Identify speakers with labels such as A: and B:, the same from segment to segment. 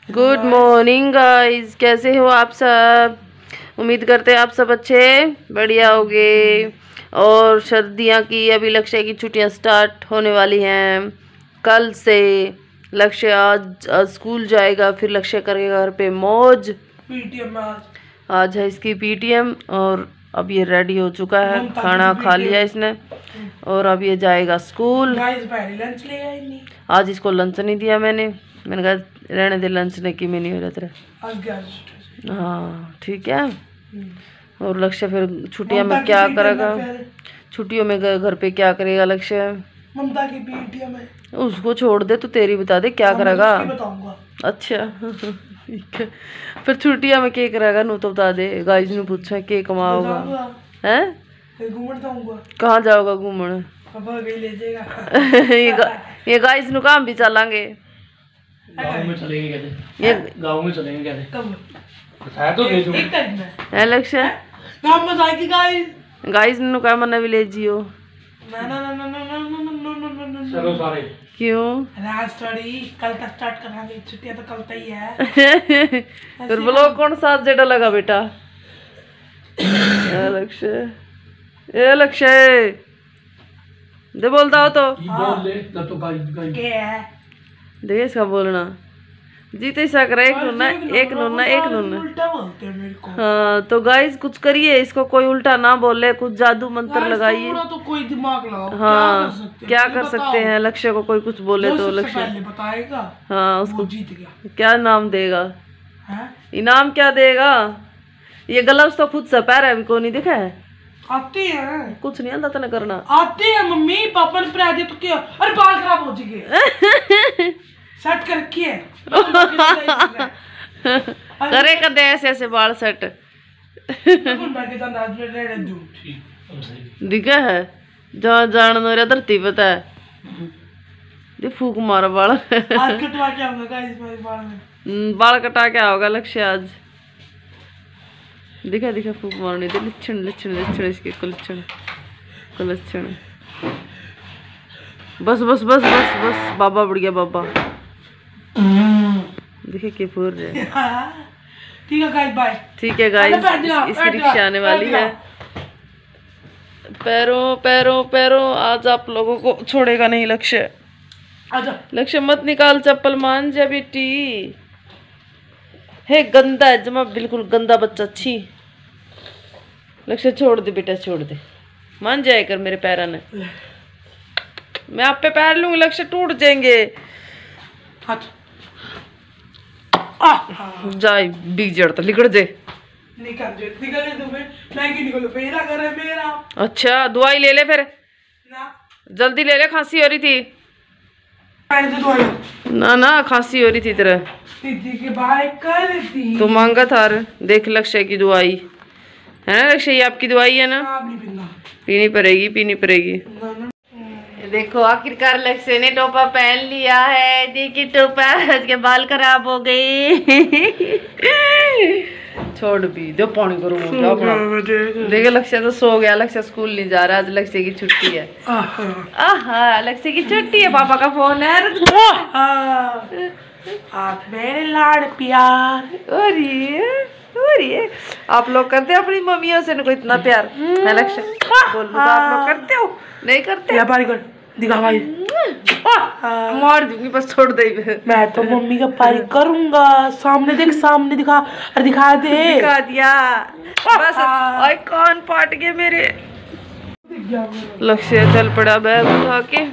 A: Good morning guys, कैसे हो आप सब। उम्मीद करते हैं आप सब अच्छे बढ़िया होगे। और सर्दियाँ की अभी लक्ष्य की छुट्टियां स्टार्ट होने वाली हैं कल से। लक्ष्य आज स्कूल जाएगा, फिर लक्ष्य करेगा घर पे मौज।
B: पीटीएम
A: आज है इसकी पीटीएम और अब ये रेडी हो चुका है, खाना खा लिया इसने और अब ये जाएगा स्कूल।
B: लंच ले आई नहीं,
A: आज इसको लंच नहीं दिया मैंने कहा रहने दे, लंच ने की में नहीं हो रहा तेरा। हाँ ठीक है। और लक्ष्य फिर छुट्टियों में क्या करेगा, छुट्टियों में घर पे क्या करेगा लक्ष्य।
B: ममता की पीटीएम है,
A: उसको छोड़ दे, तू तेरी बता दे क्या करेगा। अच्छा ठीक है। फिर छुट्टियां में क्या करेगा नू तो बता दे। गाइस ने पूछा के कमाओगा हैं, कहाँ जाओगा घूमने। ये गाइस नु काम भी चलांगे,
C: गाँव में चलेंगे कहते। ये गाँव में चलेंगे कहते। कब बताया तो दे दूँ
A: है लक्ष्य।
B: गाँव में जाएगी
A: गाइस नु का मन भी ले जियो।
C: चलो सारे।
A: क्यों
B: कल तक स्टार्ट करांगे, छुट्टियां तो कल तक ही है।
A: फिर ब्लॉग कौन सा जेड़ा लगा बेटा। लक्ष्य ए लक्ष्य दे बोलता हो तो
C: बोल ले तब तो गाइस
A: देख इसका बोलना जीत ऐसा करे। एक नूना एक नूना एक नूना
B: उल्टा बोलते हैं मेरे को।
A: हाँ तो गाइस कुछ करिए, इसको कोई उल्टा ना बोले, कुछ जादू मंत्र लगाइए।
B: तो कोई दिमाग लगाओ।
A: हाँ क्या कर सकते हैं। लक्ष्य को कोई कुछ बोले तो लक्ष्य
B: बताएगा।
A: हाँ उसको
B: जीत गया।
A: क्या नाम देगा, इनाम क्या देगा। ये ग्लव्स तो खुद से पैर है, अभी को नहीं दिखा है।
B: आती है
A: कुछ नहीं आता ना करना।
B: आती है मम्मी पापा ने पहना दिया तो क्या। अरे बाल खराब हो जाएंगे। सेट कर रखी है।
A: करे कर दे ऐसे ऐसे बाल सेट। दिखा है जहाँ जान मेरा धरती पता है। फूक मारा बाल।
B: आज कटवा के आऊंगा गाइस मेरे बाल में।
A: बाल कटा के आओगा लक्ष्य आज। दिखा दिखा फूक मारने दे। लक्षण लक्षण लक्षण इसके को लक्षण। बस बस बस बस बस बाबा बढ़ गया बाबा। देखिए के फूर रहे।
B: ठीक है गाइस बाय।
A: ठीक है गाइस, इसकी रिक्शा आने वाली है। पैरों पैरों पैरों आज आप लोगों को छोड़ेगा नहीं लक्ष्य। लक्ष्य मत निकाल चप्पल, मान जा बेटी। हे गंदा है जमा, बिल्कुल गंदा बच्चा। अच्छी लक्ष्य छोड़ दे बेटा, छोड़ दे, मान जाए कर मेरे पैरा ने। मैं आप पे पैर लूंगी लक्ष्य, टूट जाएंगे। जाए बिगड़ तो लिकड़ दे। अच्छा दवाई ले ले फिर जल्दी ले ले, खांसी हो रही थी ना। ना खांसी हो रही थी तेरा तो मांगा था। देख लक्ष्य की दवाई है ना, लक्ष्य ये आपकी दवाई है ना, पीनी पड़ेगी पीनी पड़ेगी। देखो आखिरकार लक्ष्य ने टोपा पहन लिया है। देखिए टोपा, इसके बाल खराब हो गए। छोड़ भी दो पानी करो। देखो लक्ष्य तो सो गया। लक्ष्य स्कूल नहीं जा रहा, आज लक्ष्य की छुट्टी है। आहा लक्ष्य की छुट्टी है, पापा का फोन है।
B: आप मेरे लाड़ प्यार।
A: और ये आप लोग करते हो अपनी मम्मियों से ना कोई इतना प्यार है लक्ष्य। बोल तो आप लोग करते हो नहीं करते।
B: दिखा भाई
A: मार दूंगी बस, छोड़ दे।
B: मैं तो मम्मी का पारी करूंगा। सामने देख, सामने दिखा। अरे दिखा दे।
A: दिखा दिया बस। और कौन पाट गए मेरे। लक्ष्य चल पड़ा बैग उठा के।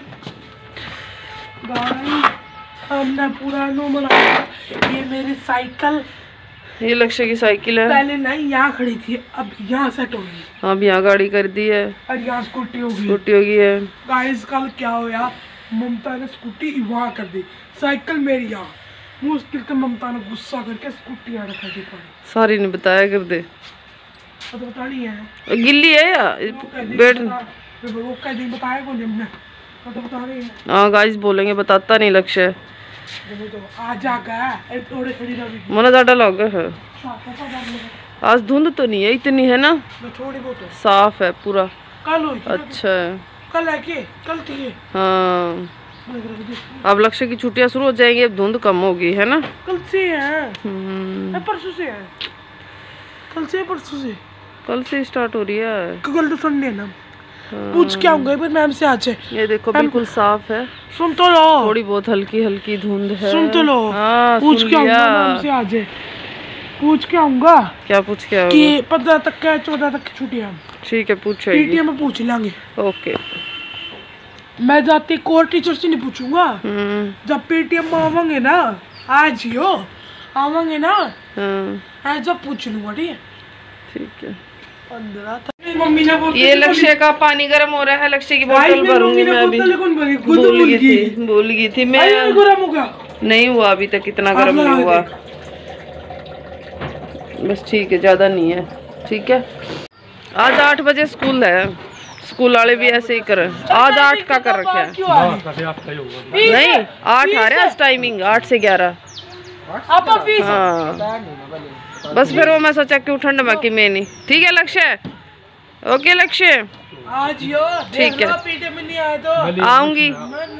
B: हमने पूरा बनाया। ये मेरी साइकिल,
A: ये लक्ष्य की साइकिल है।
B: पहले नहीं यहाँ खड़ी थी, अब यहाँ सेट हो गई।
A: अब यहाँ गाड़ी कर दी है
B: और यहाँ स्कूटी हो गई।
A: स्कूटी हो गई है।
B: गाइस कल क्या हुआ, ममता ने स्कूटी वहाँ कर दी, साइकिल मेरी यहाँ। मुश्किल से ममता ने गुस्सा करके स्कूटी यहाँ रख दी।
A: सारी ने बताया कर दे।
B: तो बतानी है
A: गिल्ली है या बैठ
B: बताया कौन हमने तो बता रही है।
A: हाँ गाइस बोलेंगे, बताता नहीं लक्ष्य। मन ज्यादा लग है। आज धुंध तो नहीं है इतनी है ना, साफ है पूरा।
B: कल
A: अच्छा है।
B: कल है कि कल थी।
A: हाँ अब लक्ष्य की छुट्टियां शुरू हो जाएंगी, अब धुंध कम होगी, है ना?
B: कल से है, परसों से है, कल से परसों से,
A: कल से स्टार्ट हो रही है।
B: कल तो संडे है ना। पूछ के आऊंगा एक बार मैम से आज।
A: ये देखो बिल्कुल साफ है।
B: सुन तो लो,
A: थोड़ी बहुत हल्की हल्की धुंध है।
B: सुन तो लो।
A: हाँ,
B: पूछ के आऊंगा मैम से आज, पूछ के आऊंगा।
A: क्या पूछ के आओगे?
B: कि 15 तक का 14 तक की छुट्टियां।
A: ठीक है, पूछो।
B: पीटीएम में पूछ लेंगे।
A: ओके।
B: मैं जाते कोर टीचर से नहीं पूछूंगा। जब पीटीएम में आवांगे ना, आज ही हो आवांगे ना, जब पूछ लूंगा। ठीक है। मम्मी ने
A: ये लक्ष्य का पानी गर्म हो रहा है, लक्ष्य की बोतल भरूंगी मैं अभी। भूल गई थी मैं।
B: गर्म होगा
A: नहीं हुआ अभी तक, इतना गर्म नहीं हुआ। बस ठीक है, ज्यादा नहीं है। ठीक है। आज 8 बजे स्कूल है, स्कूल वाले भी ऐसे ही कर। आज 8 का कर रखे है। नहीं 8 आ रहा है टाइमिंग, 8 से 11। हाँ बस फिर वो मैं सोचा क्यों ठंड में कि मैं नहीं। ठीक है लक्ष्य, ओके लक्ष्य, ठीक है आऊंगी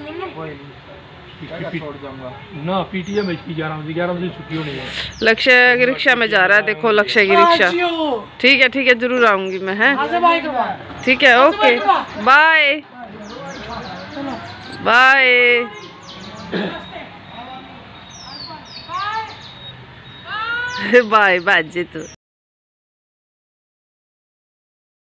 C: ना। पीटीएम 11 बजे छुट्टी होनी है।
A: लक्ष्य की रिक्शा में जा रहा है, देखो लक्ष्य की रिक्शा। ठीक है जरूर आऊंगी मैं। है ठीक है, okay bye bye. Bye bye जी तू।